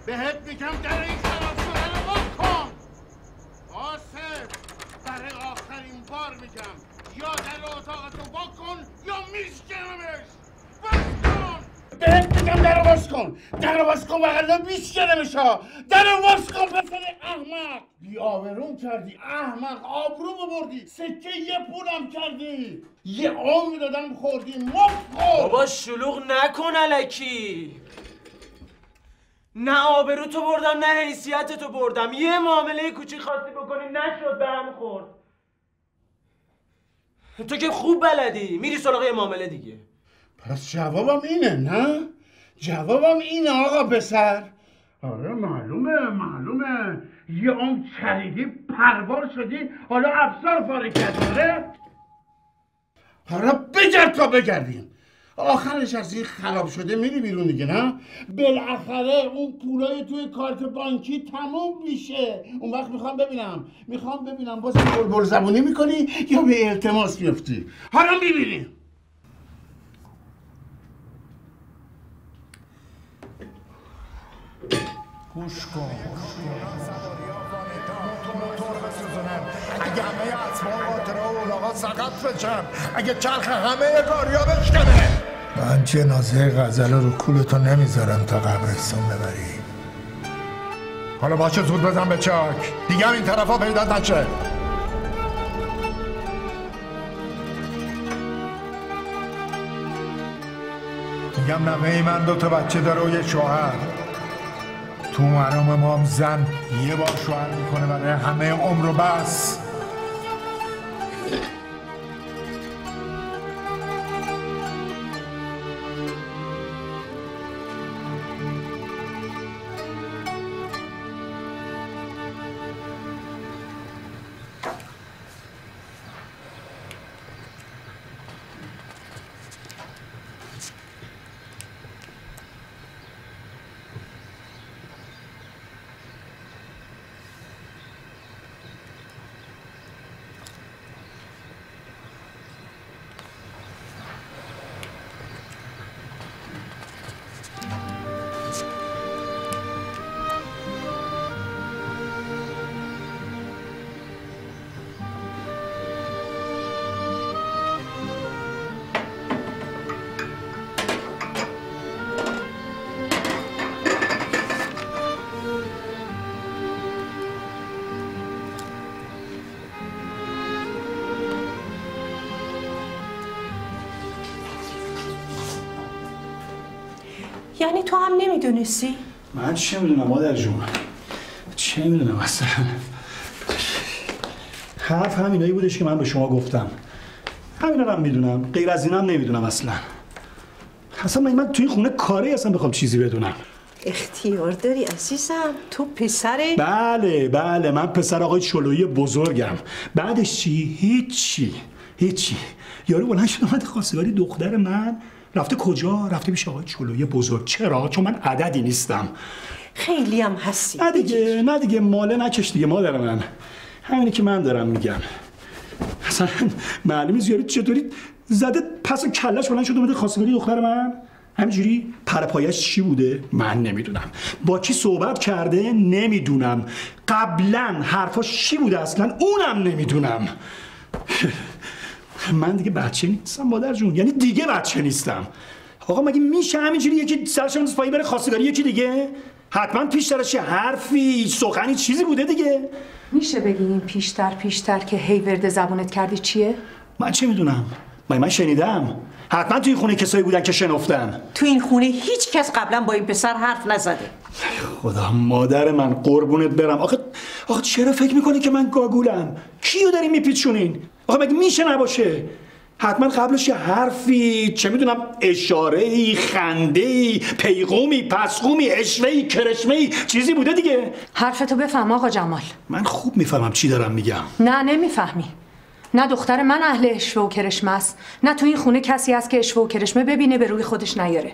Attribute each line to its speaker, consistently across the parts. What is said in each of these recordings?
Speaker 1: بهت میگم در این خراب شده رو باز کن. آصف برای آخرین بار میگم یا در اتاقتو باز کن یا میشکنمش. باز کن. بهت میگم در رو باز کن. در رو باز کن وگرنه میشکنمش ها. در رو باز کن پسر احمق. بی آبرون کردی احمق. آبرو ببردی. سکه یه پولم کردی. یه عمر دادم خوردی مفت خورد.
Speaker 2: بابا شلوغ نکن الکی. نه آبرو تو بردم نه حیثیت تو بردم. یه معامله کوچیک خواستی بکنی نشد به هم خورد. تو که خوب بلدی میری سراغ یه معامله دیگه.
Speaker 1: پس جوابم اینه نه؟ جوابم اینه آقا پسر. آره معلومه یه عمر چریدی پروار شدی حالا افسار پاره کردی. حالا بگرد تا بگردیم. آخرش از این خراب شده میری بیرون دیگه نه؟ بالاخره اون پولای توی کارت بانکی تموم میشه. اون وقت میخوام ببینم باز بلبل زبونی میکنی یا به التماس میفتی. حالا میبینیم.
Speaker 3: گوش کن اگه همه اسباب قاطره و اولاغا سقط بشن، اگه چرخ همه گاریا بشکنه، من جنازه غزل رو کولتو نمیذارم تا قبرستان ببری. حالا باشه زود بزن به چاک دیگه هم این طرفا پیدا نشه. میگم نوه من 2 تا بچه داره و یه شوهر. تو مرام ما هم زن یه بار شوهر میکنه برای همه عمر و بس.
Speaker 4: یعنی تو هم نمیدونستی؟
Speaker 5: من چه میدونم مادر جون؟ چه میدونم اصلا؟ حرف همینایی بودش که من به شما گفتم. همینا هم میدونم، غیر از اینم نمیدونم اصلا. اصلا من توی این خونه کاری اصلا بخوام چیزی بدونم.
Speaker 4: اختیار داری عزیزم، تو پسره؟
Speaker 5: بله من پسر آقای چلویی بزرگم. بعدش چی؟ هیچی. یارو بلند شد اومد خواستگاری دختر من. رفته کجا؟ رفته پیش آقای چلویی بزرگ. چرا؟ چون من عددی نیستم.
Speaker 4: خیلی هم هستی.
Speaker 5: نه دیگه ماله نکش دیگه مادر من. همینی که من دارم میگم. اصلا معلومه زیاری چطوری زده پس کلش بلند شد اومده خواستگاری دختر من. همینجوری پرپایش چی بوده؟ من نمیدونم. با کی صحبت کرده؟ نمیدونم. قبلا حرفاش چی بوده اصلا؟ اونم نمیدونم. من دیگه بچه نیستم مادر جون، یعنی دیگه بچه نیستم. آقا مگه میشه همینجوری یکی سرش بندازه پایین بره خواستگاری یکی دیگه؟ حتما پیشترش یه حرفی سخنی چیزی بوده دیگه.
Speaker 6: میشه بگی این پیشتر که هی ورد زبونت کردی چیه؟
Speaker 5: من چه میدونم؟ من شنیدم. حتما تو این خونه کسایی بودن که شنفتن.
Speaker 4: تو این خونه هیچ کس قبلا با این پسر حرف نزده.
Speaker 5: خدا مادر من قربونت برم. آخه چرا فکر میکنی که من گاگولم؟ کیو داری میپیچونین؟ آخه مگه میشه نباشه؟ حتما قبلش یه حرفی، چه میدونم، اشاره‌ای، خنده‌ای، پیغومی، پسخومی، اشوه‌ای، کرشمه‌ای چیزی بوده دیگه.
Speaker 6: حرفتو بفهم آقا جمال.
Speaker 5: من خوب میفهمم چی دارم میگم.
Speaker 6: نه نمیفهمی. نه دختر من اهل اشوه و کرشمه است، نه تو این خونه کسی هست که اشوه و کرشمه ببینه به روی خودش نیاره.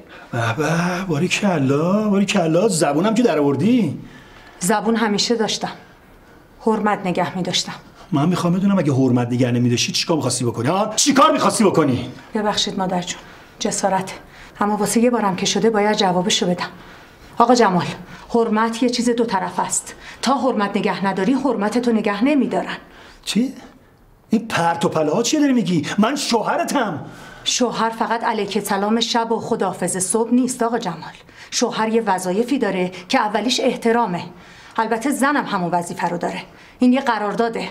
Speaker 6: باریکلا
Speaker 5: زبونم که در آوردی.
Speaker 6: زبون همیشه داشتم، حرمت نگه می‌داشتم.
Speaker 5: من میخوام بدونم اگه حرمت نگه نمی‌داشتی چیکار می‌خواستی بکنی؟ چیکار می‌خواستی بکنی؟
Speaker 6: ببخشید مادر جون، جسارت. اما واسه یه بارم که شده باید جوابشو بدم. آقا جمال، حرمت یه چیز دو طرف است. تا حرمت نگه نداری حرمتتو نگه نمیدارن.
Speaker 5: چی؟ این پرت و پله ها چیه داری میگی؟ من شوهرتم.
Speaker 6: شوهر فقط علیک سلام شب و خداحافظ صبح نیست آقا جمال. شوهر یه وظایفی داره که اولیش احترامه. البته زنم همون وظیفه رو داره. این یه قرارداده.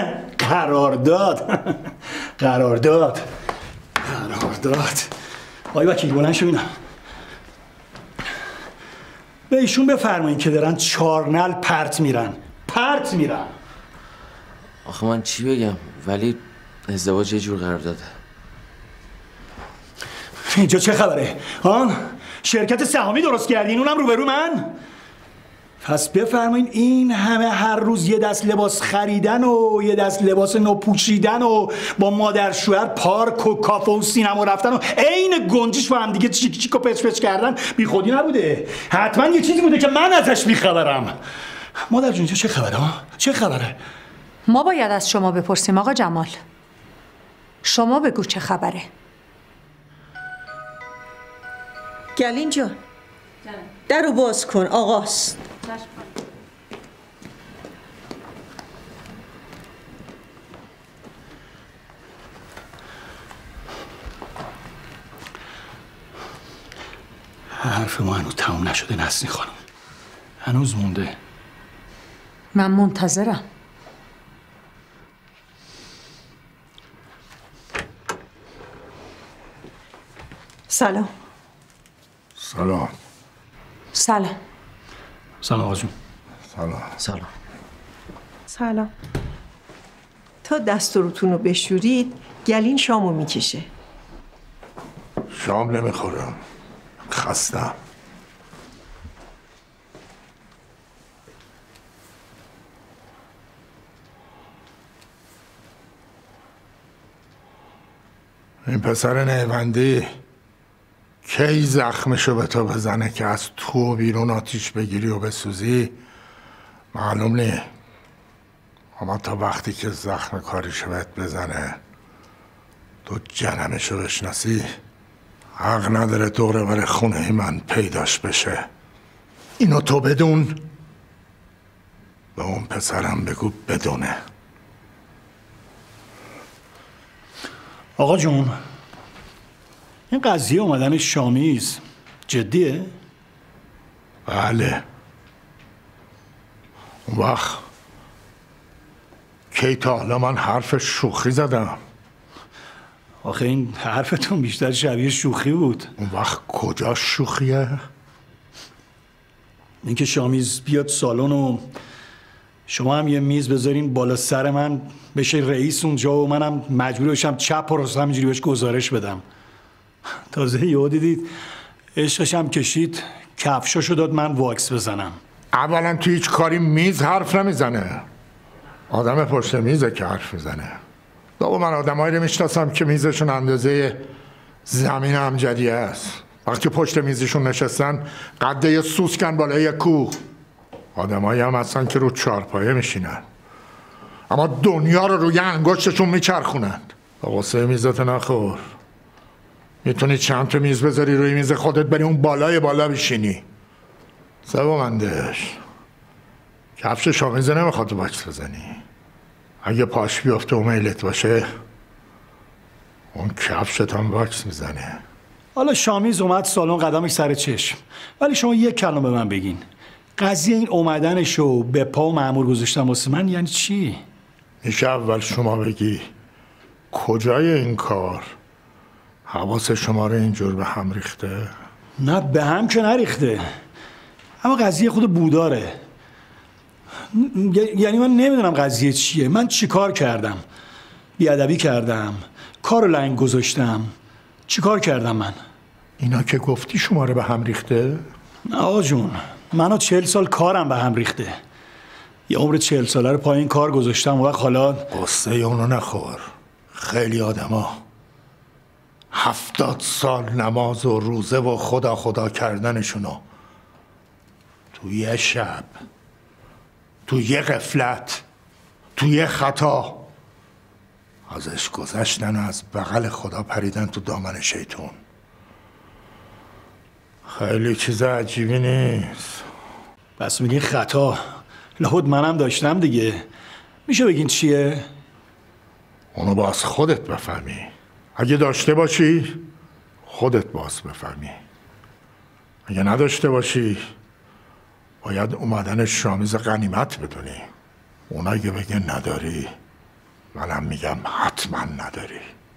Speaker 5: قرارداد. آی وکیل بلند شو بینم. به ایشون بفرمایید که دارن 4 نعل پرت میرن.
Speaker 7: آخه من چی بگم؟ ولی ازدواج یه جور قرار داده.
Speaker 5: اینجا چه خبره؟ شرکت سهامی درست کردین اونم روبرو من؟ پس بفرمایین این همه هر روز یه دست لباس خریدن و یه دست لباس نو پوشیدن و با مادر شوهر پارک و کافه و سینما رفتن و عین گنجش با هم دیگه چیک چیک و پچ پچ کردن بی خودی نبوده. حتما یه چیزی بوده که من ازش بیخبرم. مادر جون چه خبره چه خبره؟
Speaker 6: ما باید از شما بپرسیم آقا جمال. شما بگو چه خبره؟
Speaker 4: گلین جان در رو باز کن، آقاست.
Speaker 5: حرف ما هنوز تموم نشده نسرین خانم. هنوز مونده.
Speaker 6: من منتظرم.
Speaker 4: سلام.
Speaker 5: سلام آقا جون.
Speaker 4: سلام. تا دستورتون رو بشورید گلین شامو میکشه.
Speaker 3: شام نمیخورم، خستم. این پسر نیوندی کی زخمشو به تو بزنه که از تو بیرون آتیش بگیری و بسوزی معلوم نی. اما تا وقتی که زخم کاریشو بهت بزنه تو جنمشو بشناسی حق نداره دوره بر خونه من پیداش بشه. اینو تو بدون، به اون پسرم بگو بدونه.
Speaker 5: آقا جون این قضیه اومدن شامیز جدیه؟
Speaker 3: بله. اون وقت کی تا حالا من حرف شوخی زدم؟
Speaker 5: آخه این حرفتون بیشتر شبیه شوخی بود.
Speaker 3: اون وقت کجا شوخیه؟
Speaker 5: اینکه شامیز بیاد سالن و شما هم یه میز بذارین بالا سر من بشه رئیس اونجا و منم مجبور بشم چپ و راست همینجوری بهش گزارش بدم. تازه یهو دیدید عشقش هم کشید کفشاشو داد من واکس بزنم.
Speaker 3: اولا تو هیچ کاری میز حرف نمیزنه. آدم پشت میزه که حرف میزنه. دوم من آدمایی رو میشناسم که میزشون اندازه زمین امجدیه است. وقتی پشت میزشون نشستن قد یه سوسکن بالای یه کوه. آدمایی هم هستن که رو چارپایه میشینن اما دنیا رو روی انگشتشون میچرخونن. با غصه میزت نخور. میتونی چند تا میز بذاری روی میز خودت بری اون بالای بالا بشینی. سومندش کفش شامیزه نمیخواد تو واکس بزنی. اگه پاش بیفته و میلت باشه اون کفشت هم واکس میزنه.
Speaker 5: حالا شامیز اومد سالن قدمش سر چشم، ولی شما یک کلمه به من بگین قضیه این اومدنشو به پا و مأمور گذاشتن واسه من یعنی چی؟
Speaker 3: میشه اول شما بگی کجای این کار حواس شما رو اینجور به هم ریخته؟
Speaker 5: نه به هم که نریخته، اما قضیه خود بوداره. یعنی من نمیدونم قضیه چیه. من چی کار کردم؟ بیادبی کردم؟ کارو لنگ گذاشتم؟ چی کار کردم من؟
Speaker 3: اینا که گفتی شما رو به هم ریخته؟
Speaker 5: نه آقا جون، منو 40 سال کارم به هم ریخته. یه عمر 40 ساله رو پای این کار گذاشتم و حالا
Speaker 3: قصه اونو نخور. خیلی آدما 70 سال نماز و روزه و خدا کردنشونو تو یه شب، تو یه غفلت، تو یه خطا ازش گذشتن و از بغل خدا پریدن تو دامن شیطون. خیلی چیز عجیبی نیست.
Speaker 5: بس میگین خطا. لابد منم داشتم دیگه. میشه بگین چیه؟
Speaker 3: اونو باز خودت بفهمی. اگه داشته باشی خودت باز بفهمی. اگه نداشته باشی باید اومدن شامیز غنیمت بدونی. اون اگه بگه نداری منم میگم حتما نداری.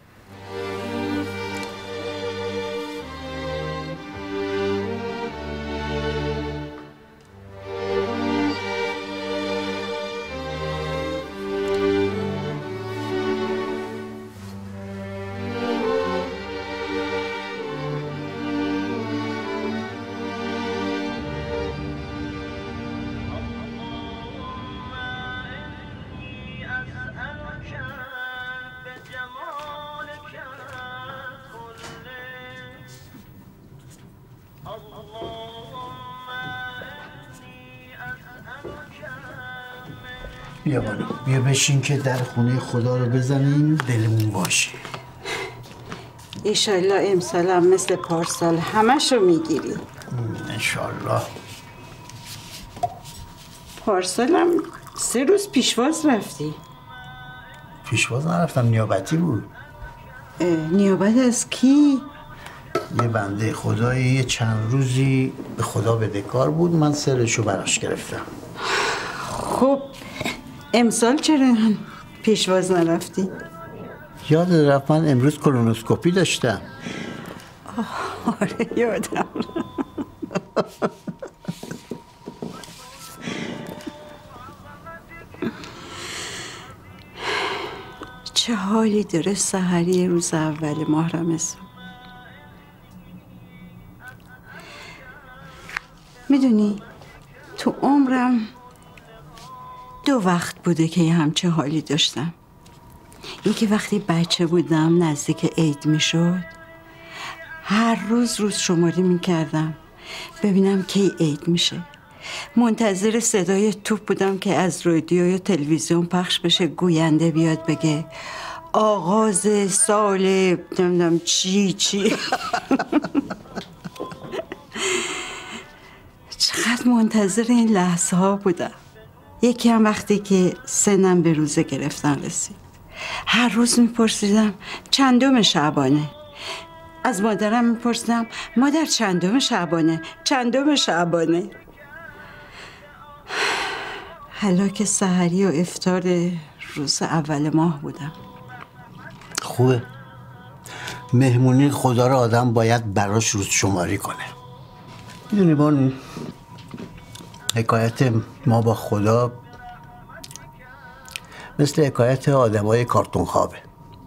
Speaker 8: بیا بالا، بیا بشین که در خونه خدا رو بزنیم دلمون باشه.
Speaker 9: ایشالله امسالم مثل پارسال همشو میگیری.
Speaker 8: انشالله.
Speaker 9: پارسالم 3 روز پیشواز رفتی.
Speaker 8: پیشواز نرفتم، نیابتی بود.
Speaker 9: نیابت از کی؟
Speaker 8: یه بنده خدایی یه چند روزی به خدا بدهکار بود، من سرشو براش گرفتم.
Speaker 9: خب امسال چرا پیشواز نرفتی؟
Speaker 8: یاد رفت من امروز کولونوسکوپی داشتم.
Speaker 9: آره یادم. چه حالی داره سحری روز اول ماه رمضان. میدونی تو عمرم 2 وقت بوده که یه همچه حالی داشتم. یکی وقتی بچه بودم نزدیک عید میشد، هر روز شماری میکردم ببینم کی عید میشه. منتظر صدای توپ بودم که از رادیو یا تلویزیون پخش بشه، گوینده بیاد بگه آغاز سال نمیدونم چی چقدر منتظر این لحظه ها بودم. یکی هم وقتی که سنم به روزه گرفتن رسید، هر روز میپرسیدم چندم شعبانه. از مادرم میپرسیدم مادر چندم شعبانه. هلاک سحری و افطار روز اول ماه بودم.
Speaker 8: خوبه، مهمونی خدا رو آدم باید براش روز شماری کنه. میدونی بانو، حکایت ما با خدا مثل حکایت آدمای کارتون خوابه.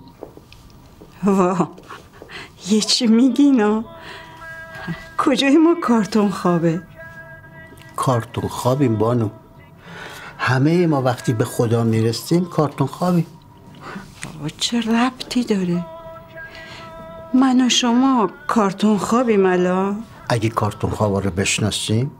Speaker 9: وا، یه چی میگینا؟ کجای ما کارتون خوابه؟
Speaker 8: کارتون خوابیم بانو. همه ما وقتی به خدا میرسیم کارتون خوابیم.
Speaker 9: چه ربطی داره؟ من و شما کارتون خوابیم الان؟
Speaker 8: اگه کارتون خوابا رو بشناسیم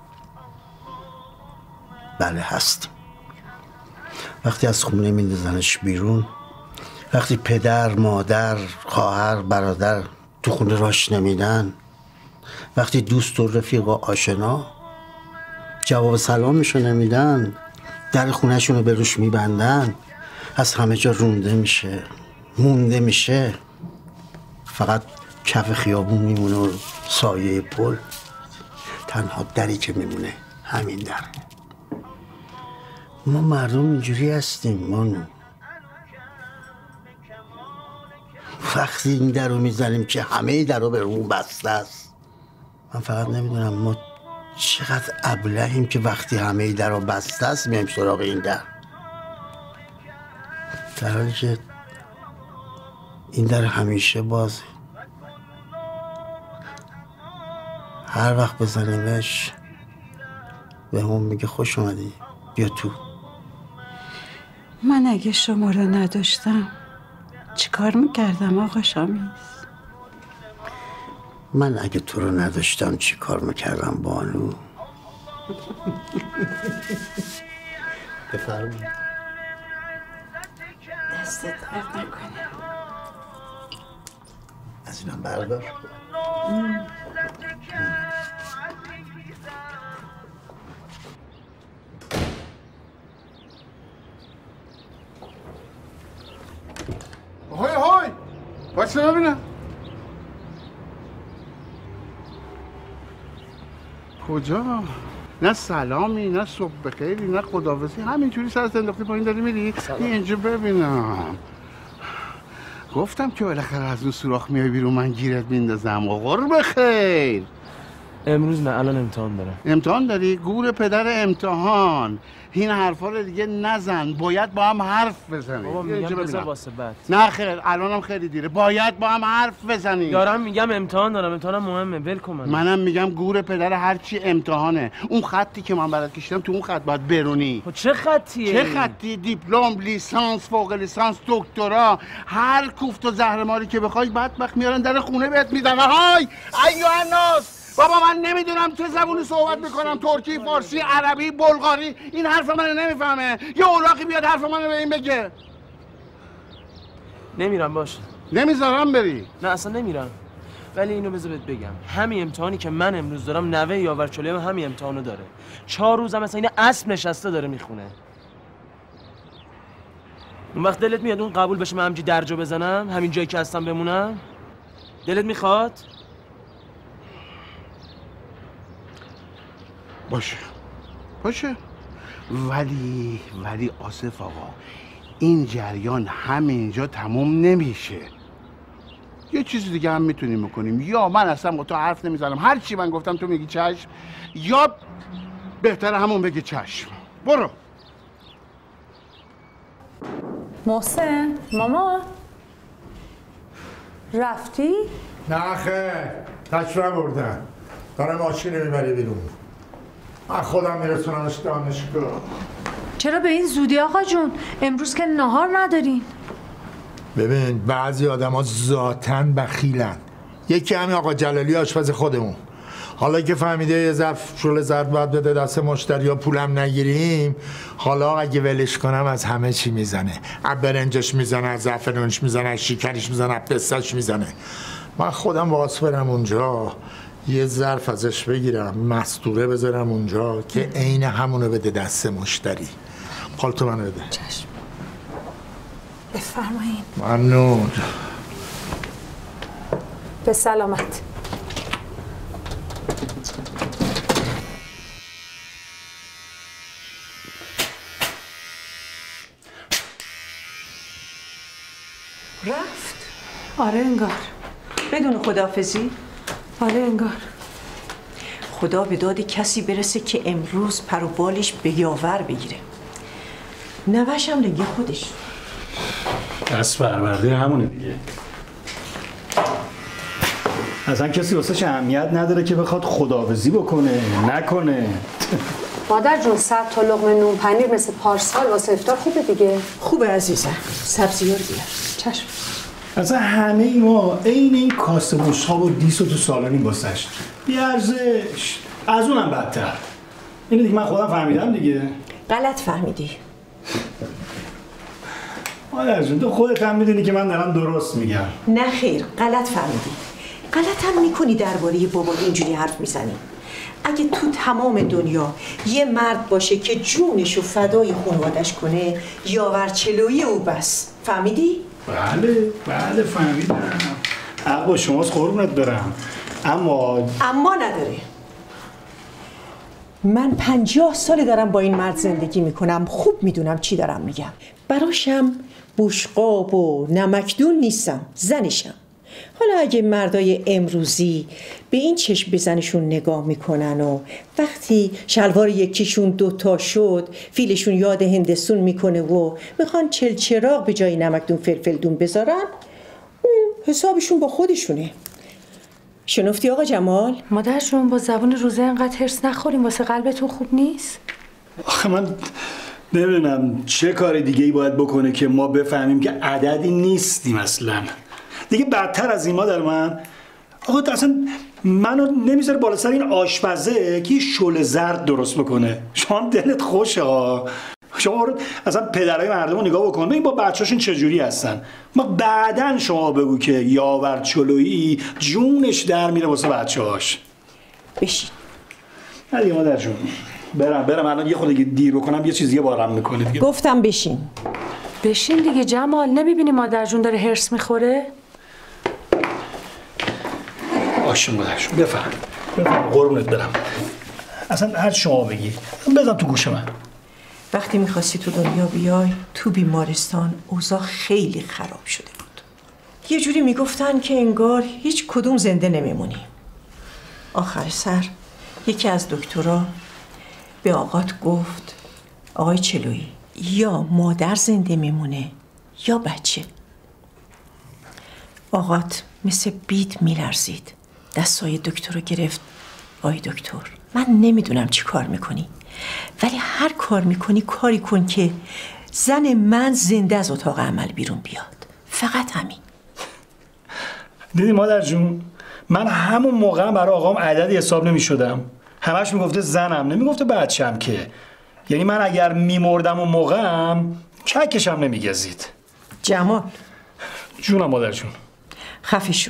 Speaker 8: بله هستیم. وقتی از خونه میندازنش بیرون، وقتی پدر، مادر، خواهر، برادر تو خونه راش نمیدن، وقتی دوست و رفیق و آشنا جواب سلامشو نمیدن، در خونهشون رو به روش میبندن، از همه جا مونده میشه، فقط کف خیابون میمونه و سایه پل، تنها دری که میمونه همین در. ما مردم اینجوری هستیم مانو. وقتی این در رو میزنیم که همه در رو به روم بسته است. من فقط نمیدونم ما چقدر ابلهیم که وقتی همه در رو بسته است میایم سراغ این در حالی که این در همیشه بازه. هر وقت بزنیمش به همون میگه خوش اومدی، بیا تو.
Speaker 9: من اگه شما رو نداشتم چی کار میکردم آقا شامیز؟
Speaker 8: من اگه تو رو نداشتم چی کار میکردم بانو؟ بفرمایید.
Speaker 9: دست درد نکنه.
Speaker 8: از اینم بردار.
Speaker 1: واسه ببینم کجا؟ نه سلامی، نه صبح بخیری، نه خداحافظی، همینجوری سرت انداختی پایین داری میری؟ اینجا ببینم. گفتم که بالاخره از اون سوراخ میای بیرون من گیرت میندازم. قرب خیر.
Speaker 2: امروز نه، الان امتحان دارم.
Speaker 1: امتحان داری؟ گور پدر امتحان. این حرفا رو دیگه نزن، باید با هم حرف بزنیم.
Speaker 2: بابا میگم بذار واسه بعد.
Speaker 1: نه خیر، الانم خیلی دیره، باید با هم حرف بزنیم.
Speaker 2: دارم میگم امتحان دارم، امتحانم مهمه، ول کن
Speaker 1: منم میگم گور پدر هرچی امتحانه. اون خطی که من برات کشیدم تو اون خط باید برونی.
Speaker 2: چه خطیه؟
Speaker 1: چه خطی؟ دیپلم، لیسانس، فوق لیسانس، دکترا، هر کوفت و زهرماری که بخوای بدبخت میارن در خونه بهت میدن. های ایوه الناس، بابا من نمیدونم چه زبونی صحبت میکنم، ترکی، فارسی، عربی، بلغاری، این حرف منو نمیفهمه. یه اولاقی بیاد حرف منو به این بگه.
Speaker 2: نمیرم باشه.
Speaker 1: نمیذارم بری.
Speaker 2: نه اصلا نمیرم. ولی اینو بذار بهت بگم، همین امتحانی که من امروز دارم نوه یاورچلوی هم همین امتحانو داره. 4 روزم مثلا این اسب نشسته داره میخونه. اون وقت دلت میاد اون قبول بشه من همینجوری درجا بزنم، همین جایی که هستم بمونم؟ دلت میخواد؟
Speaker 1: باشه ولی آصف آقا، این جریان همینجا تموم نمیشه. یه چیز دیگه هم میتونیم بکنیم، یا من اصلا با تو حرف نمیزنم، هر چی من گفتم تو میگی چشم، یا بهتره همون بگی چشم. برو.
Speaker 6: محسن، ماما رفتی؟
Speaker 3: نه خیر، تکرار بردن، داره ماشین میبری بیرون. من خودم میرسونمش دانشگاه.
Speaker 6: چرا به این زودی آقا جون؟ امروز که نهار ندارین.
Speaker 3: ببین بعضی آدم ها ذاتن بخیلن. یکی همین آقا جلالی آشپز خودمون، حالا که فهمیده یه ظرف شل زرد باید بده دست مشتری ها پولم نگیریم، حالا اگه ولش کنم از همه چی میزنه. از برنجش میزنه، از زعفرونش میزنه، از شکرش میزنه، از پستش میزنه. من خودم واسه برم اونجا یه ظرف ازش بگیرم، مستوره بذارم اونجا که عین همونو بده دست مشتری. پالتو منو بده.
Speaker 6: چشم. بفرمایین.
Speaker 3: ممنون.
Speaker 6: به سلامت.
Speaker 4: رفت؟
Speaker 6: آره انگار.
Speaker 4: بدون خداحافظی؟
Speaker 6: آره انگار.
Speaker 4: خدا به داد کسی برسه که امروز پر و بالش به یاور بگیره. نوش هم لنگه خودش.
Speaker 5: دست پرورده همونه دیگه. اصلا کسی واسهش اهمیت نداره که بخواد خداحافظی بکنه نکنه.
Speaker 6: مادر جون 100 تا لقمه نون پنیر مثل پارسال واسه افطار خوبه دیگه.
Speaker 4: خوبه عزیزم. سبزی‌ها رو بیار.
Speaker 6: چشم.
Speaker 5: اصلا همه ما عین این کاسه بشقاب و دیس و تو سالنیم واسش بی‌ارزش، از اونم بدتر. اینو دیگه من خودم فهمیدم دیگه.
Speaker 4: غلط فهمیدی.
Speaker 5: مادر جون تو خودت هم میدونی که من دارم درست میگم.
Speaker 4: نه خیر، غلط فهمیدی. غلط هم میکنی درباره بابا اینجوری حرف میزنی. اگه تو تمام دنیا یه مرد باشه که جونشو فدای خانوادش کنه، یاورچلوی او بس. فهمیدی؟
Speaker 5: بله فهمیدم. حق با شماست قربونت برم. اما
Speaker 4: نداره. من 50 ساله دارم با این مرد زندگی میکنم، خوب میدونم چی دارم میگم. براشم بوشقاب و نمکدون نیستم، زنشم. حالا اگه مردای امروزی به این چشم به زنشون نگاه میکنن و وقتی شلوار یکیشون 2 شد فیلشون یاد هندستون میکنه و میخوان چلچراغ به جای نمکدون فلفلدون بذارن، اون حسابشون با خودشونه. شنفتی آقا جمال؟
Speaker 6: مادر جون با زبون روزه انقدر هرس نخوریم، واسه قلبتون خوب نیست؟
Speaker 5: آخه من نمیدونم چه کار دیگه ای باید بکنه که ما بفهمیم که عددی نیستیم اصلا. دیگه بدتر از این مادر من، آقا اصلا منو نمیذاره بالا سر این آشپزه که شل زرد درست بکنه. شما دلت خوشه ها. شما اصلا پدرای مردم رو نگاه بکن، این با بچه‌هاشون چجوری هستن. ما بعدن شما بگو که یاورچلویی جونش در میره واسه بچه‌هاش.
Speaker 4: بشین.
Speaker 5: نه دیگه مادر جون. برم الان یه خود دیگه دیر بکنم یه چیز دیگه بارم میکنه دیگه.
Speaker 4: گفتم بشین.
Speaker 6: بشین دیگه جمال، نمیبینی مادر جون داره هرس میخوره؟
Speaker 5: باشه مادرشون. بفهم قربونت برم. اصلا هر شما بگی بزن تو گوش من.
Speaker 4: وقتی میخواستی تو دنیا بیای تو بیمارستان اوضاع خیلی خراب شده بود. یه جوری میگفتن که انگار هیچ کدوم زنده نمیمونی. آخر سر یکی از دکترها به آقات گفت آقای چلویی یا مادر زنده میمونه یا بچه. آقات مثل بید میلرزید. دستای دکتر رو گرفت. آقای دکتر من نمیدونم چی کار میکنی ولی هر کار میکنی کاری کن که زن من زنده از اتاق عمل بیرون بیاد. فقط همین.
Speaker 5: دیدی مادر جون من همون موقع برای آقام عددی حساب نمیشدم. همش میگفته زنم نمیگفته بچه‌م که. یعنی من اگر میمردم اون موقعم ککشم نمیگزید.
Speaker 4: جمال
Speaker 5: جونم مادر جون.
Speaker 4: خفه شو.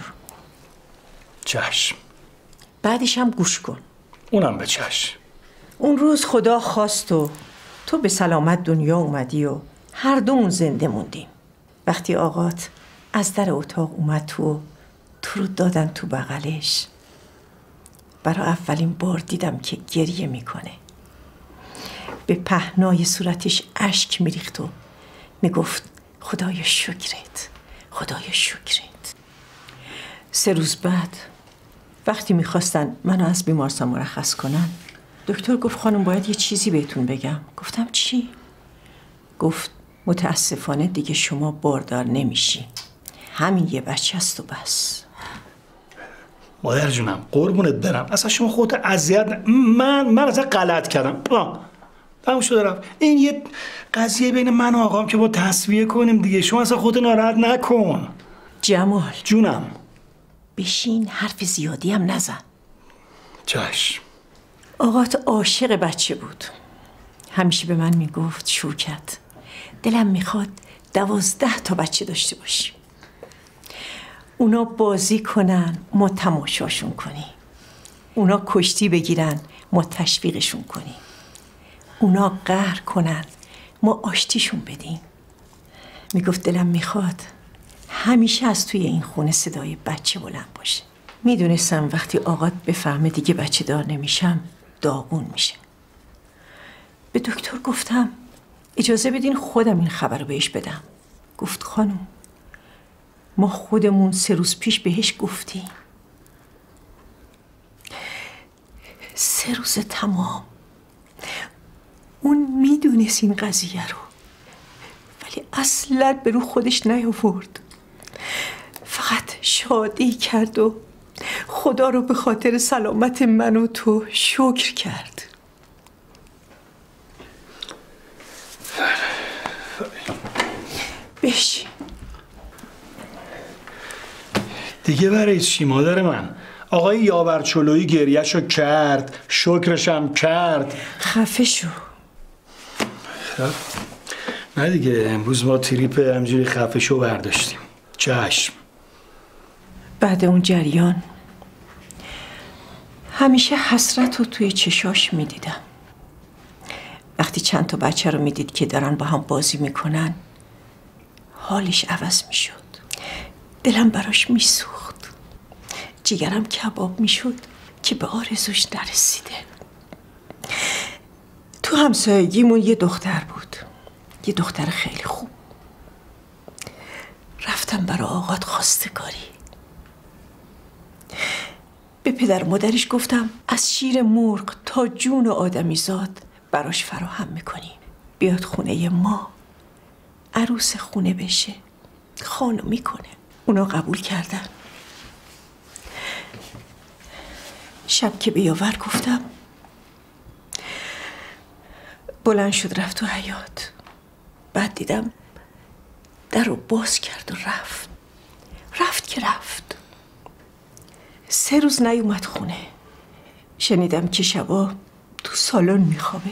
Speaker 5: چشم.
Speaker 4: بعدش هم گوش کن.
Speaker 5: اونم به چشم.
Speaker 4: اون روز خدا خواست و تو به سلامت دنیا اومدی و هر دومون زنده موندیم. وقتی آقات از در اتاق اومد تو رو دادن تو بغلش. برای اولین بار دیدم که گریه میکنه. به پهنای صورتش اشک میریخت و میگفت خدایا شکرت، خدایا شکرت. 3 روز بعد وقتی میخواستن منو از بیمارستان مرخص کنن دکتر گفت خانم باید یه چیزی بهتون بگم. گفتم چی؟ گفت متاسفانه دیگه شما باردار نمیشی. همین یه بچه است و بس.
Speaker 5: مادر جونم قربونت برم اصلا شما خودت اذیت من اصلا غلط کردم. تموم شده رفت. این یه قضیه بین من و آقام که با تصفیه کنیم دیگه. شما اصلا خودت ناراحت نکن.
Speaker 4: جمال
Speaker 5: جونم.
Speaker 4: بشین حرف زیادی هم نزن.
Speaker 5: چشم.
Speaker 4: آقات عاشق بچه بود. همیشه به من میگفت شوکت دلم میخواد 12 تا بچه داشته باشیم. اونا بازی کنن ما تماشاشون کنیم. اونا کشتی بگیرن ما تشویقشون کنیم. اونا قهر کنن ما آشتیشون بدیم. میگفت دلم میخواد همیشه از توی این خونه صدای بچه بلند باشه. میدونستم وقتی آقات بفهمه دیگه بچه دار نمیشم داغون میشه. به دکتر گفتم اجازه بدین خودم این خبر رو بهش بدم. گفت خانم ما خودمون 3 روز پیش بهش گفتیم. 3 روز تمام اون میدونست این قضیه رو ولی اصلا به رو خودش نیاورد. فقط شادی کرد و خدا رو به خاطر سلامت من و تو شکر کرد. بشین.
Speaker 5: دیگه برای چی مادر من؟ آقای یاورچلویی گریهشو کرد شکرشم کرد.
Speaker 4: خفه شو.
Speaker 5: نه دیگه امروز ما تریپ همجوری خفه شو برداشتیم. چشم.
Speaker 4: بعد اون جریان همیشه حسرت رو توی چشاش میدیدم. وقتی چند تا بچه رو میدید که دارن با هم بازی میکنن حالش عوض میشد. دلم براش میسوخت. جگرم کباب میشد که به آرزوش نرسیده. تو همسایگیمون یه دختر بود. یه دختر خیلی خوب. رفتم برای آقات خواستگاری. به پدر و مادرش گفتم از شیر مرغ تا جون آدمیزاد براش فراهم میکنیم. بیاد خونه ما عروس خونه بشه خانومی کنه. اونا قبول کردن. شب که به یاور گفتم بلند شد رفت تو حیاط. بعد دیدم در رو باز کرد و رفت که رفت. 3 روز نیومد خونه. شنیدم که شبا تو سالن میخوابه.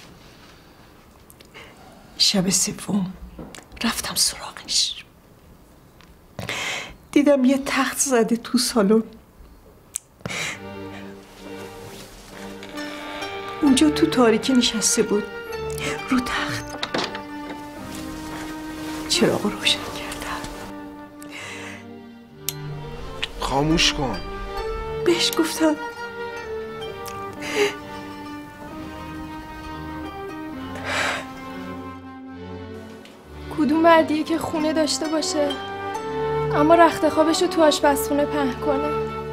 Speaker 4: شب 3 رفتم سراغش. دیدم یه تخت زده تو سالن. اونجا تو تاریکی نشسته بود رو تخت. چراغ روشن کردم.
Speaker 1: خاموش کن.
Speaker 4: بهش گفتم
Speaker 10: کدوم مردیه که خونه داشته باشه اما رخت خوابشو تو آشپزخونه پهن کنه؟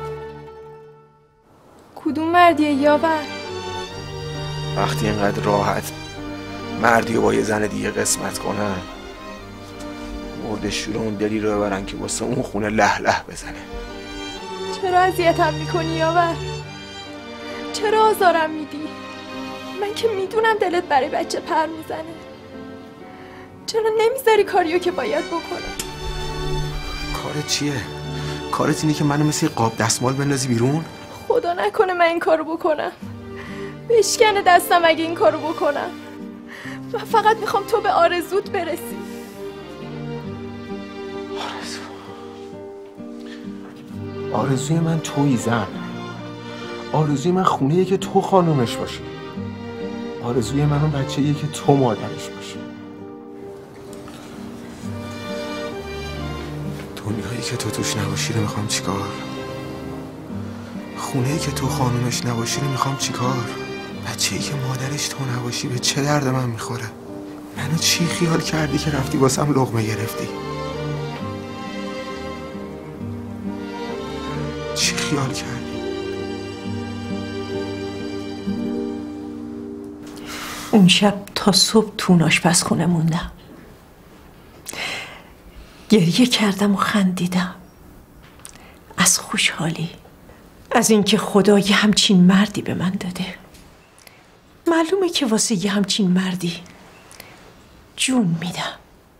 Speaker 10: کدوم مردیه یاور؟
Speaker 11: وقتی اینقدر راحت مردی رو با یه زن دیگه قسمت کنن، مردشور اون دلی رو ببرن که واسه اون خونه له له بزنه.
Speaker 10: چرا اذیتم میکنی یاور؟ چرا آزارم میدی؟ من که میدونم دلت برای بچه پر میزنه. چرا نمیذاری کاریو که باید بکنم؟
Speaker 11: کارت چیه؟ کارت اینه که منو مثل قاب دستمال بندازی بیرون؟
Speaker 10: خدا نکنه من این کارو بکنم. بشکنه دستم اگه این کارو بکنم. من فقط میخوام تو به آرزوت برسی.
Speaker 11: آرزوی من تویی زن. آرزوی من خونه‌ایه که تو خانومش باشی. آرزوی من اون بچه‌ایه که تو مادرش باشی. دنیایی که تو توش نباشی رو میخوام چیکار؟ خونه‌ای که تو خانومش نباشی رو میخوام چیکار؟ بچه‌ای که مادرش تو نباشی به چه درد من میخوره؟ منو چی خیال کردی که رفتی واسم لقمه گرفتی؟ چی خیال کردی؟
Speaker 4: اون شب تا صبح تو آشپزخونه موندم. گریه کردم و خندیدم از خوشحالی، از اینکه خدا یه همچین مردی به من داده. معلومه که واسه یه همچین مردی جون میدم.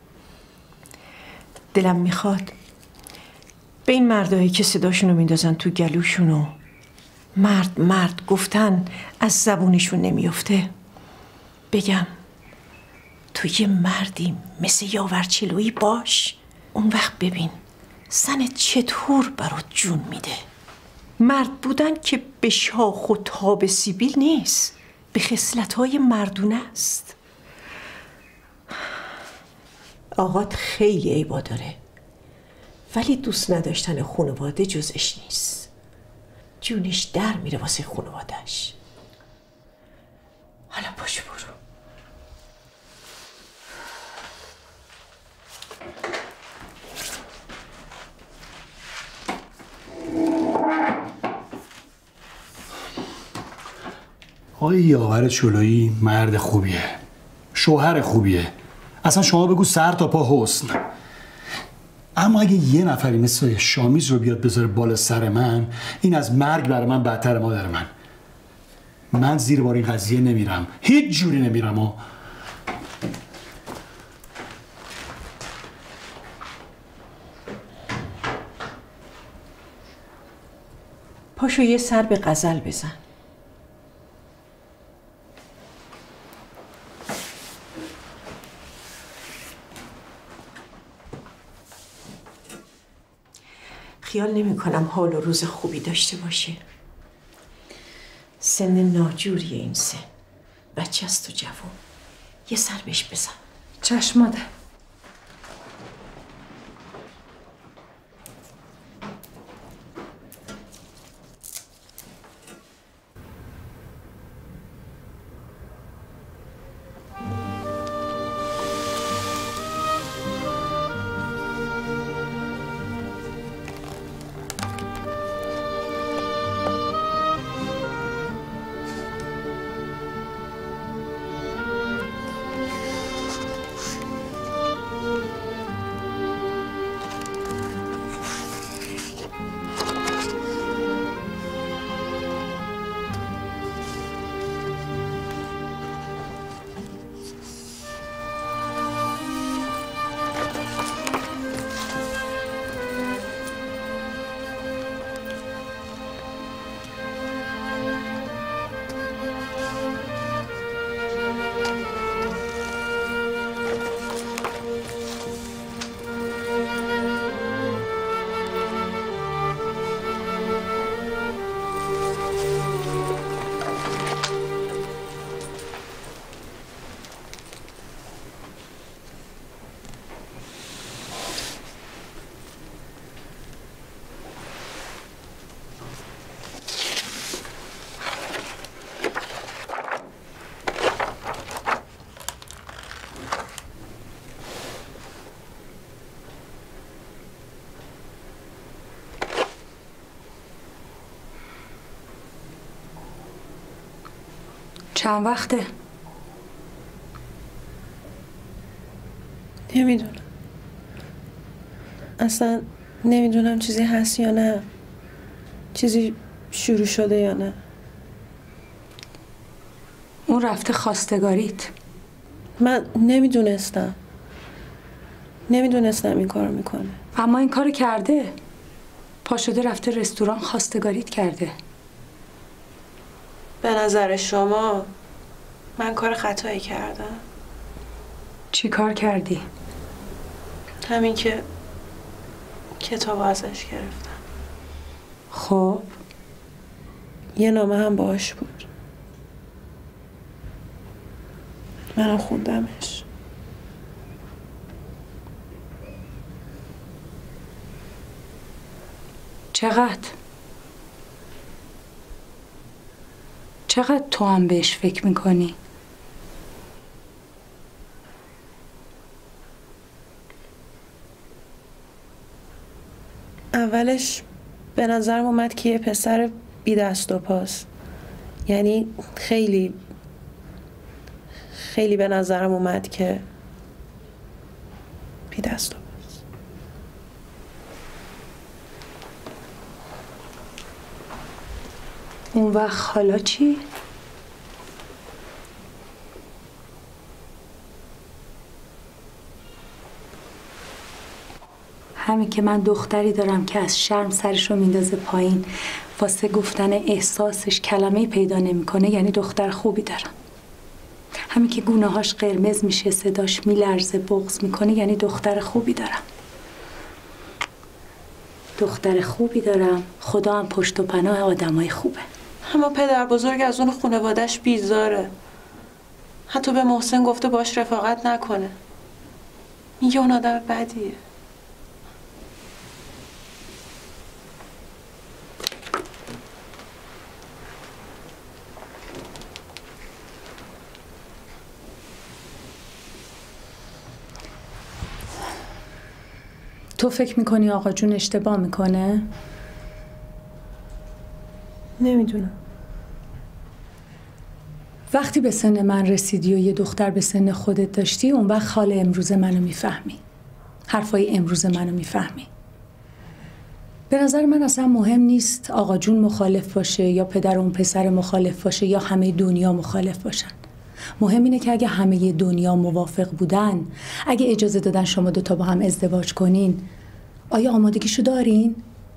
Speaker 4: دلم میخواد به این مردایی که صداشونو میندازن تو گلوشونو مرد مرد گفتن از زبونشون نمیفته بگم تو یه مردی مثل یاورچلویی باش. اون وقت ببین زنت چطور برات جون میده. مرد بودن که به شاخ و تاب سیبیل نیست، به خصلت‌های مردونه است. آقات خیلی عیبا داره ولی دوست نداشتن خانواده جزش نیست. جونش در میره واسه خانوادهش. حالا پاشو برو.
Speaker 5: آقای یاور چلویی مرد خوبیه، شوهر خوبیه، اصلا شما بگو سر تا پا حسن. اما اگه یه نفری مثل شامیز رو بیاد بذاره بالا سر من، این از مرگ برای من بدتر. مادر من زیر بار این قضیه نمیرم، هیچ جوری نمیرم.
Speaker 4: پاشو یه سر به غزل بزن. خیال نمی کنم حال و روز خوبی داشته باشه. سن ناجوریه این سن. بچه است و جوان. یه سر بهش بزن.
Speaker 6: چشم مادر. چند وقته؟
Speaker 4: نمیدونم. اصلا نمیدونم چیزی هست یا نه. چیزی شروع شده یا نه.
Speaker 6: اون رفته خواستگاریت.
Speaker 4: من نمیدونستم این کارو میکنه.
Speaker 6: اما این کارو کرده. پا شده رفته رستوران خواستگاریت کرده.
Speaker 4: به نظر شما من کار خطایی کردم؟
Speaker 6: چی کار کردی؟
Speaker 4: همین که کتاب ازش گرفتم.
Speaker 6: خب
Speaker 4: یه نامه هم باهاش بود. منم خوندمش.
Speaker 6: چقدر تو هم بهش فکر میکنی؟
Speaker 4: اولش به نظرم اومد که یه پسر بی دست و پاست. یعنی خیلی به نظرم اومد که بی دست و پاست.
Speaker 6: اون وقت حالا چی؟ همین که من دختری دارم که از شرم سرشو میندازه پایین واسه گفتن احساسش کلمه‌ای پیدا نمیکنه، یعنی دختر خوبی دارم. همین که گونه‌هاش قرمز میشه، صداش میلرزه، بغض میکنه، یعنی دختر خوبی دارم. دختر خوبی دارم، خدا هم پشت و پناه آدمای خوبه.
Speaker 4: اما پدر بزرگ از اون خانواده‌اش بیزاره. حتی به محسن گفته باش رفاقت نکنه. میگه اون آدم بدیه.
Speaker 6: تو فکر میکنی آقا جون اشتباه میکنه؟
Speaker 4: نمیدونم.
Speaker 6: وقتی به سن من رسیدی و یه دختر به سن خودت داشتی، اون وقت حال امروز منو میفهمی. حرفای امروز منو میفهمی. به نظر من اصلا مهم نیست آقا جون مخالف باشه یا پدر اون پسر مخالف باشه یا همه دنیا مخالف باشن. مهم اینه که اگه همه دنیا موافق بودن، اگه اجازه دادن شما دوتا با هم ازدواج کنین، آیا آمادگیشو دارین؟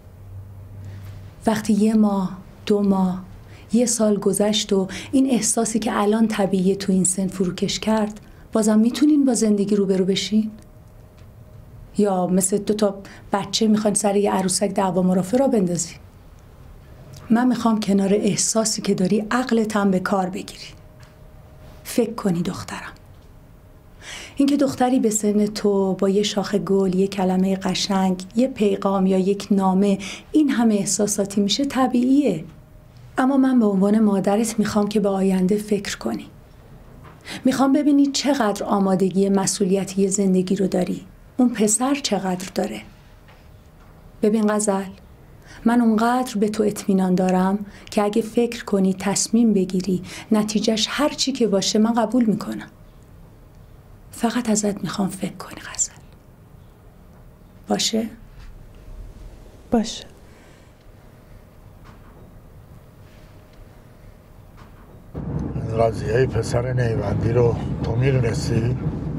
Speaker 6: وقتی 1 ماه، 2 ماه، 1 سال گذشت و این احساسی که الان طبیعیه تو این سن فروکش کرد، بازم میتونین با زندگی روبرو بشین؟ یا مثل 2 بچه میخواین سر یه عروسک دعوا مرافعه را بندازی؟ من میخوام کنار احساسی که داری عقلت هم به کار بگیری. فکر کنی دخترم. اینکه دختری به سن تو با یه شاخه گل، یه کلمه قشنگ، یه پیغام یا یک نامه این همه احساساتی میشه طبیعیه. اما من به عنوان مادرت میخوام که به آینده فکر کنی. میخوام ببینی چقدر آمادگی مسئولیتی زندگی رو داری. اون پسر چقدر داره. ببین غزل، من اونقدر به تو اطمینان دارم که اگه فکر کنی، تصمیم بگیری، نتیجهش هر چی که باشه من قبول میکنم. فقط ازت میخوام فکر کنی غزل. باشه؟
Speaker 4: باشه.
Speaker 3: قضیه پسر نیوندی رو تو میدونستی؟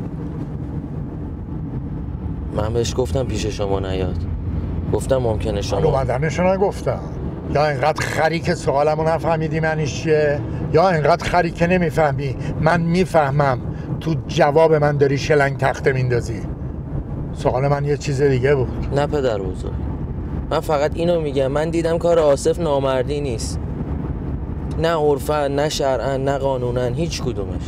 Speaker 7: من بهش گفتم پیش شما نیاد. گفتم ممکنه شما.
Speaker 3: من اومدنشو نگفتم. یا اینقدر خری که سوالمو نفهمیدی معنیش چیه، یا اینقدر خری که نمیفهمی من میفهمم تو جواب من داری شلنگ تخته میندازی. سوال من یه چیز دیگه بود.
Speaker 7: نه پدر بزرگ، من فقط اینو میگم، من دیدم کار آصف نامردی نیست. نه عرفاً، نه شرعاً، نه قانوناً، هیچ کدومش.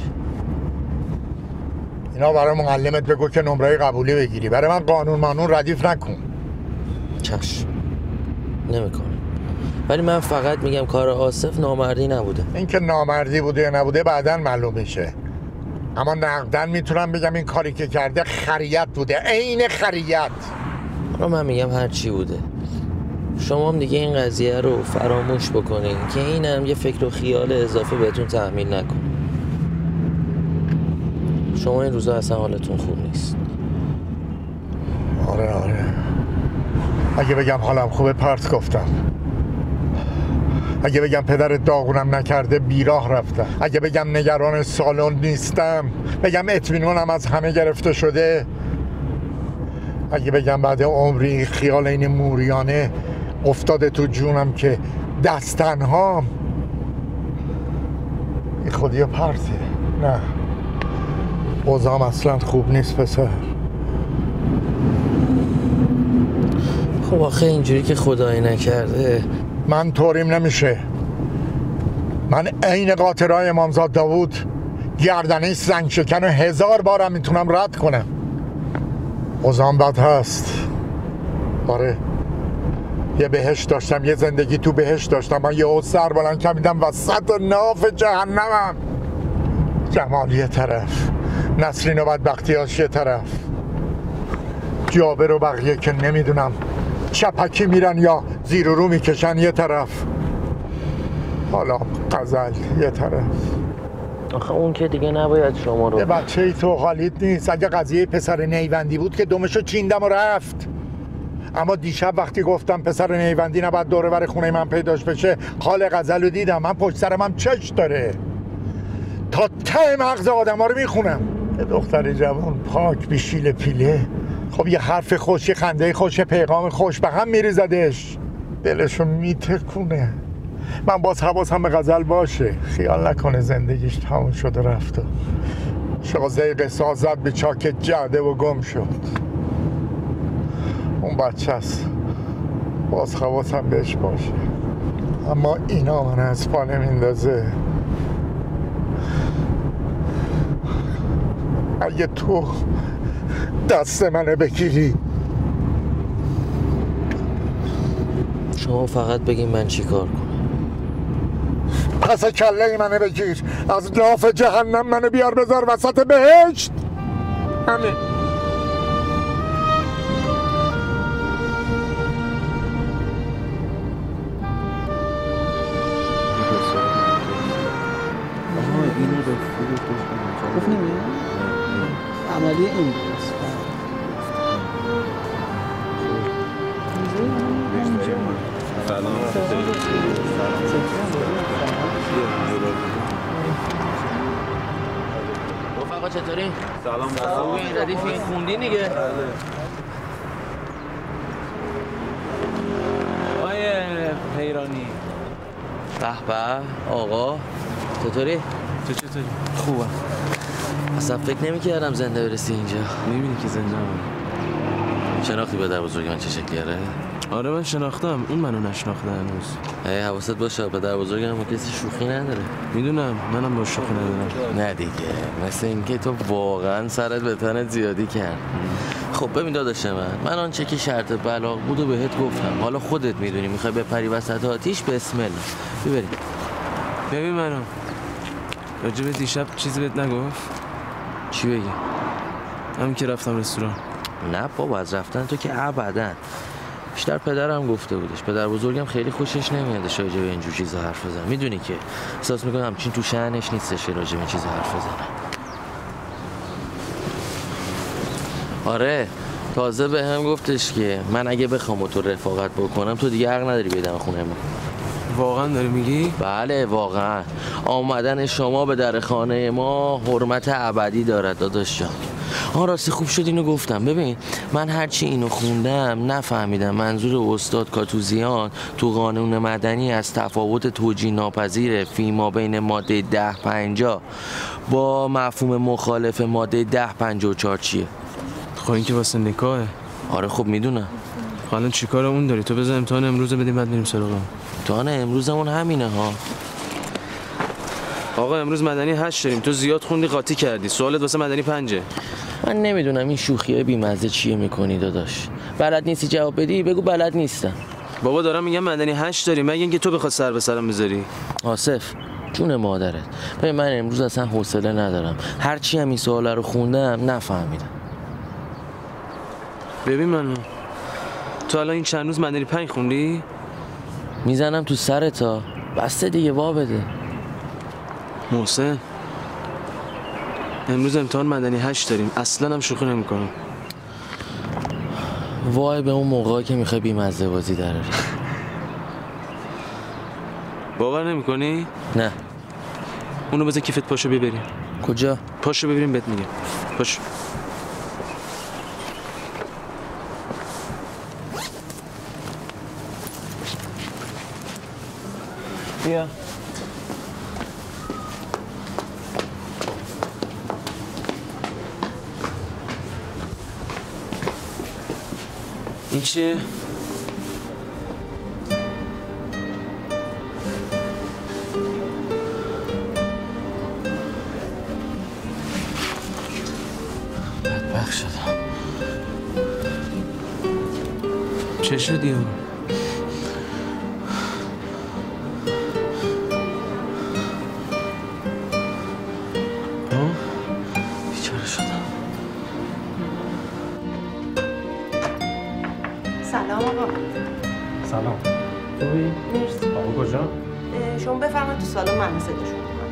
Speaker 3: اینا برای معلمت بگو که نمره قبولی بگیری. برای من قانون ردیف نکن.
Speaker 7: چشم نمیکنم. ولی من فقط میگم کار آصف نامردی نبوده.
Speaker 3: این که نامردی بوده یا نبوده بعداً معلوم میشه. اما نقدن میتونم بگم این کاری که کرده خریت بوده، عین خریت.
Speaker 7: حالا من میگم هر چی بوده، شما هم دیگه این قضیه رو فراموش بکنین که اینم یه فکر و خیال اضافه بهتون تحمیل نکن. شما این روزا اصلا حالتون خوب نیست.
Speaker 3: آره اگه بگم حالم خوبه پرت گفتم. اگه بگم پدرت داغونم نکرده بیراه رفتم. اگه بگم نگران سالن نیستم، بگم اطمینانم از همه گرفته شده، اگه بگم بعد عمری خیال این موریانه افتاده تو جونم که دست تنهام، این خودی پرته. نه اوضاعم اصلا خوب نیست پسر.
Speaker 7: خب آخه اینجوری که خدایی نکرده
Speaker 3: من طوریم نمیشه. من عین قاطرای امامزاد داوود گردنه زنگ شکن و 1000 بارم میتونم رد کنم. اوضاعم بد هست. آره یه بهشت داشتم، یه زندگی تو بهشت داشتم، من یه سر بلند کمیدم وسط ناف جهنمم. جمال یه طرف، نسرین و بدبختیاش یه طرف، جابر و بقیه که نمیدونم چپکی میرن یا زیر و رو میکشن یه طرف، حالا غزل یه طرف.
Speaker 7: آخه اون که دیگه نباید شما رو.
Speaker 3: یه بچه ای تو حالیت نیست. اگه قضیه پسر نیوندی بود که دمشو چیندم و رفت. اما دیشب وقتی گفتم پسر نیوندی نباید دوره بر خونه من پیداش بشه، حال غزل رو دیدم. من پشت سرم هم چش داره، تا ته مغز آدم ها رو میخونم. یه دختر جوان پاک بیشیل پیله، خب یه حرف خوش، یه خنده خوش، یه پیغام خوش به هم میریزدش، دلشو میتکونه. من باز حواسم به غزل باشه، خیال نکنه زندگیش تموم شد و رفت و شازه قصاص زد به چاک جعده و گم شد. اون بچه است، باز حواسم بهش باشه. اما اینا من از پا نمیندازه. اگه تو دست منو بگیری،
Speaker 7: شما فقط بگین من چی کار کنم.
Speaker 3: پس کله منو بگیر، از ناف جهنم منو بیار بذار وسط بهشت. همین.
Speaker 12: اینو به خودت گفت نمیاد عملی این است.
Speaker 7: رفقا چطوری؟ سلام. خوبی؟ ردیفی؟ خوندی دیگه؟
Speaker 2: آیه پیرانی.
Speaker 7: به به آقا چطوری؟
Speaker 2: تو چطوری؟
Speaker 7: خوبم. اصلا فکر نمی‌کردم زنده برسی اینجا.
Speaker 2: می‌بینی که زنده هم.
Speaker 7: شناختی پدر بزرگان چه شکلیه؟
Speaker 2: آره من شناختم، اون منو نشناخته هنوز.
Speaker 7: حواست باشه پدر بزرگم با کسی شوخی نداره.
Speaker 2: میدونم منم با شوخی ندارم.
Speaker 7: نه دیگه، مثل اینکه تو واقعا سرت به تنت زیادی کرد. خب ببین داداش من آنچه که شرط بلاغ بود و بهت گفتم. حالا خودت میدونی میخوای بپری وسط آتیش، بسم الله ببریم.
Speaker 2: ببین منو راجب دیشب چیزی بهت نگفت؟
Speaker 7: چی بگی؟
Speaker 2: همین که رفتم رستوران.
Speaker 7: نه بابا از رفتن تو که ابدا. بیشتر پدرم گفته بودش. پدر بزرگم خیلی خوشش نمیادش راجع به اینجور چیزا حرف بزنه. میدونی که احساس میکنم همچین تو شأنش نیستش راجع به این چیزا حرف بزنه. آره تازه به هم گفتش که من اگه بخوام با تو رفاقت بکنم تو دیگه حق نداری بیادم خونه ما.
Speaker 2: واقعا داری میگی؟
Speaker 7: بله واقعا. آمدن شما به در خانه ما حرمت ابدی دارد داداش جان. راستی خوب شد اینو گفتم. ببین من هرچی اینو خوندم نفهمیدم منظور استاد کاتوزیان تو قانون مدنی از تفاوت توجیه ناپذیر فیما بین ماده 1050 با مفهوم مخالف ماده 1054 چیه؟
Speaker 2: خب این که واسه نکاهه.
Speaker 7: آره خب میدونم.
Speaker 2: حالا چیکار اون داری؟ تو بذار امتحان امروز بدیم بعد میریم سراغ.
Speaker 7: امتحان امروزمون همینه ها.
Speaker 2: آقا امروز مدنی 8 داریم، تو زیاد خوندی قاطی کردی، سوالت واسه مدنی 5.
Speaker 7: من نمیدونم این شوخیای بیمزه چیه میکنی داداش. بلد نیستی جواب بدی بگو بلد نیستم.
Speaker 2: بابا دارم میگم مدنی 8 داریم، مگه اینکه تو بخواد سر به سرم بذاری.
Speaker 7: آصف جون مادرت، ببین من امروز اصلا حوصله ندارم. هرچی هم این سوالا رو خوندم نفهمیدم.
Speaker 2: ببین منو تو الان این چند روز مدنی 5 خوندی؟
Speaker 7: میزنم تو سرتا. بسته دیگه وا بده.
Speaker 2: محسن امروز امتحان مدنی 8 داریم، اصلا هم شوخی نمی‌کنم.
Speaker 7: وای به اون موقعی که میخوای بی‌مزه بازی دراری.
Speaker 2: باور نمی‌کنی؟
Speaker 7: نه.
Speaker 2: اونو بذار کیفت، پاشو ببریم.
Speaker 7: کجا؟
Speaker 2: پاشو ببریم بهت میگم. پاشو. بیا. این چیه؟
Speaker 7: بدبخت شدم.
Speaker 2: چه شدی اون؟
Speaker 7: بیچاره شدم.
Speaker 13: سلام آقا.
Speaker 14: سلام. خوبی؟
Speaker 13: مرسی.
Speaker 14: آقا کجا؟
Speaker 13: شما بفرمایید تو سالن، من صداشون می‌کنم.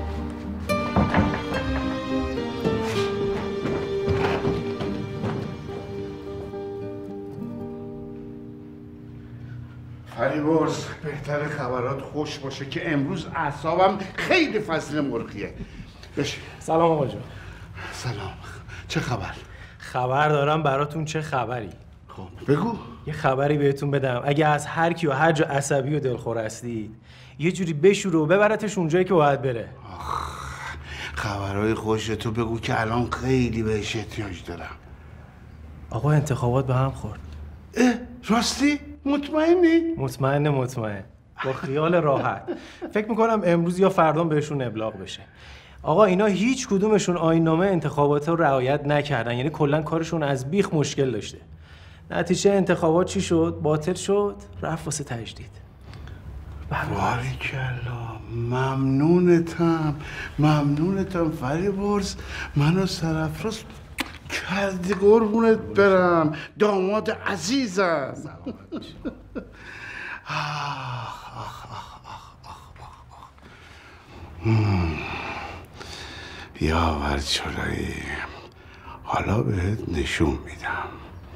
Speaker 1: فریبرز، بهتر خبرات خوش باشه که امروز اعصابم خیلی فصل مرغیه. بشین.
Speaker 14: سلام آقا جان.
Speaker 1: سلام. چه خبر؟
Speaker 14: خبر دارم براتون. چه خبری؟
Speaker 1: خب بگو.
Speaker 14: یه خبری بهتون بدم. اگه از هر کی و هر جا عصبی و دلخور هستید، یه جوری بشوره و ببرتش اونجایی که باید بره.
Speaker 1: خبرهای خوش تو بگو که الان خیلی بهش احتیاج دارم.
Speaker 14: آقا انتخابات به هم خورد.
Speaker 1: راستی؟ مطمئنی؟
Speaker 14: مطمئن. با خیال راحت. فکر میکنم امروز یا فردا بهشون ابلاغ بشه. آقا اینا هیچ کدومشون آیین‌نامه انتخابات رو رعایت نکردن، یعنی کلا کارشون از بیخ مشکل داشته. نتیجه انتخابات چی شد؟ باطل شد، رفت واسه تجدید.
Speaker 1: باریکلا، ممنونتم فریبرز، منو سرافراز کردی قربونت برم، داماد عزیزم. یا ورچلایی، حالا بهت نشون میدم.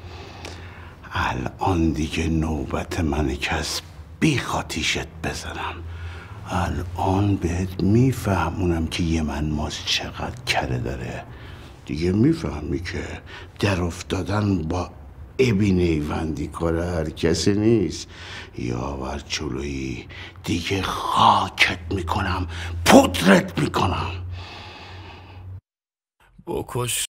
Speaker 1: الان دیگه نوبت منه که از بیخ آتیشت بزنم. الان بهت میفهمونم که یه من ماست چقدر کره داره. دیگه میفهمی که در افتادن با ابی نیوندی کار هر کسی نیست. یاور چلویی، دیگه خاکت میکنم، پودرت میکنم.
Speaker 15: بکش